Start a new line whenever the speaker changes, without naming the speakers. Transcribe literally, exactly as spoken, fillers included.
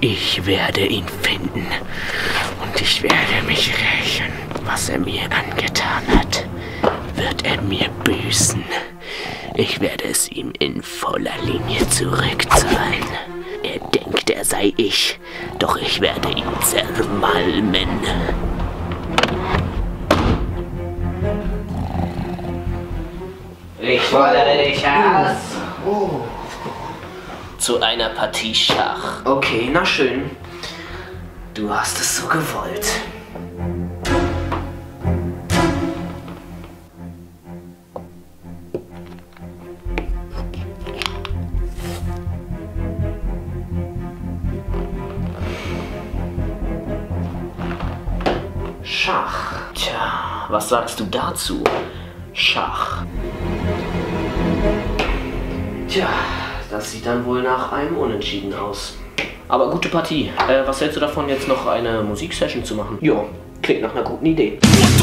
Ich werde ihn finden und ich werde mich rächen. Was er mir angetan hat, wird er mir büßen. Ich werde es ihm in voller Linie zurückzahlen. Er denkt, er sei ich, doch ich werde ihn zermalmen. Ich fordere dich aus.
Oh.
Zu einer Partie Schach.
Okay, na schön. Du hast es so gewollt. Schach.
Tja, was sagst du dazu? Schach.
Tja, das sieht dann wohl nach einem Unentschieden aus.
Aber gute Partie. Äh, was hältst du davon, jetzt noch eine Musiksession zu machen?
Jo, klingt nach einer guten Idee.